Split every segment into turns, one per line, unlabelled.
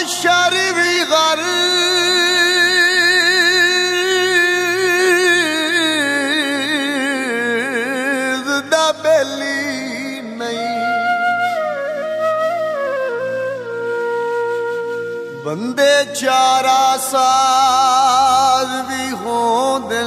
हशर भी गर्द दा बेली नहीं। बंदे चारा साज भी हों दिल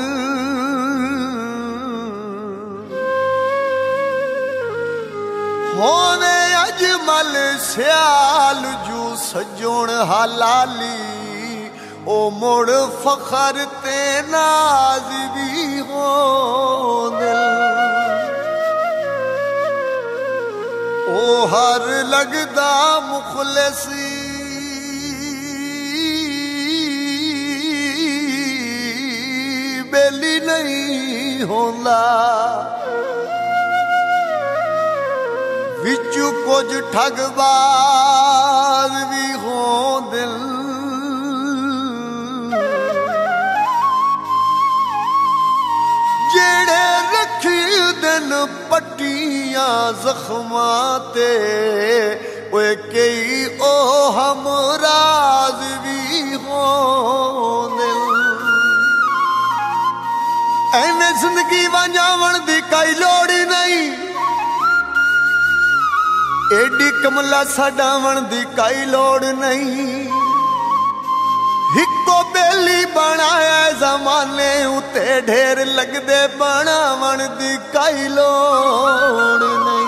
होने अजमल स्याल जू सजोण हलाली ओ मुड़ फखर ते नाज भी हो दिल। ओ हर लगदा मुखलसी बेली नहीं होंदा। विचू कुछ ठगबाज भी हों दिल जेड़े रखी दिन पट्टियां जख्मां ते ओए कई ओ हमराज भी हों दिल। एवें जिंदगी वंजावण दी कोई लोड़ ही नहीं। एडी कमला साडावण दी काई लोड़ नहीं। हिको बेली बनाया जमाने उते ढेर लगदे बनावण दी काई लोड़ नहीं।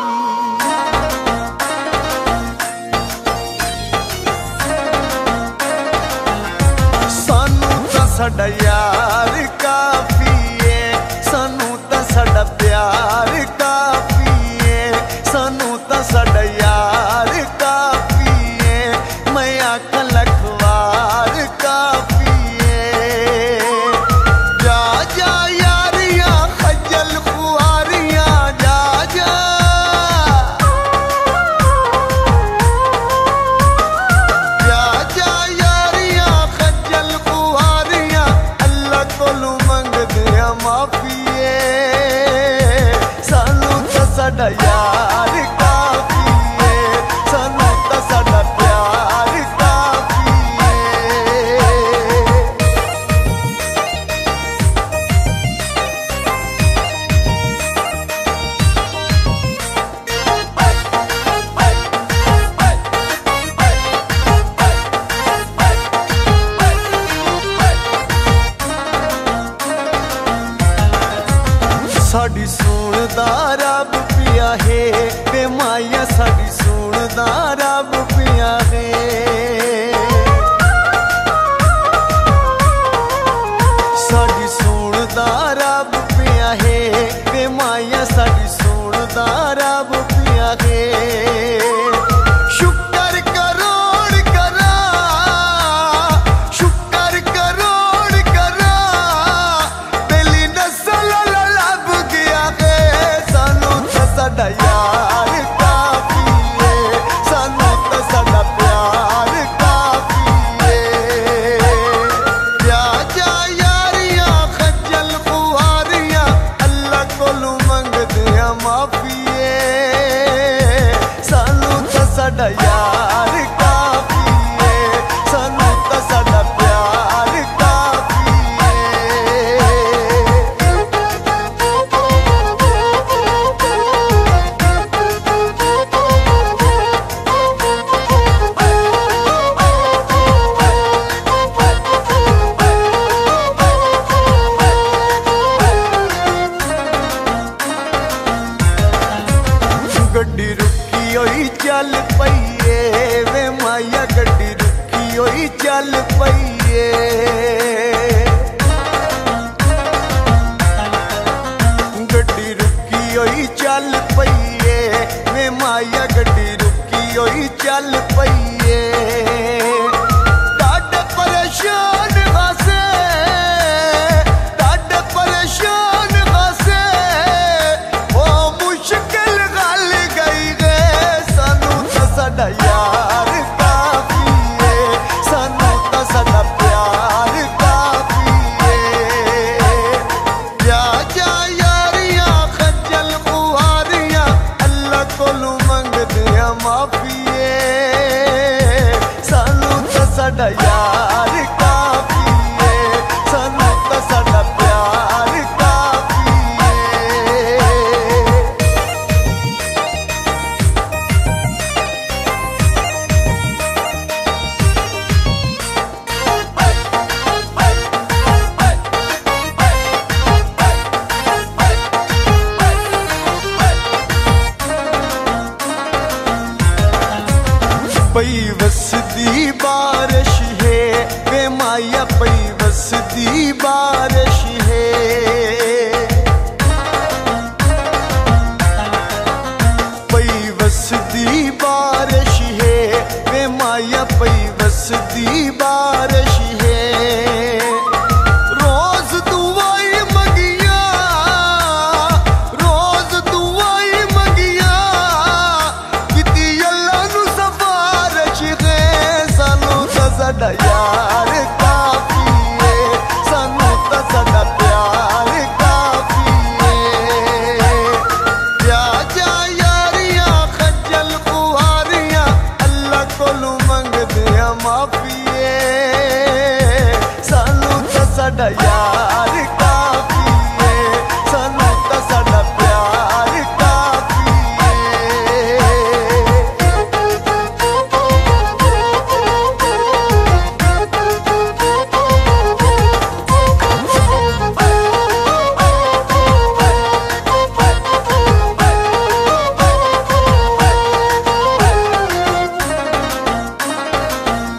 सानू तां साडा यार काफी है, सानू तां साडा प्यार काफी है, सानू तां साडा यार काफी है। मैं आखां लखवार काफी है। जा जा यारियां खजल खुआरियां जा जा। जा जा यारियां खजल खुआरियां अल्लाह कोलू मंगदियां माफी है। सानू तां साडा यार साड़ी सुनदा रब पिया है वे माया साड़ी सुनदा रब पिया है। साड़ी सुनदा रब पिया है वे माया साड़ी सुनदा रब पिया है। शुक्र करोड़ करा शुक्र करोड़ करा बेली नस्ल लब गया है। साडा यार काफी है, सानू तो साडा प्यार काफी है।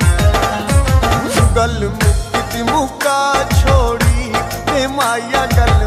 गल मुक्ति मुका छोड़ी ते माया गल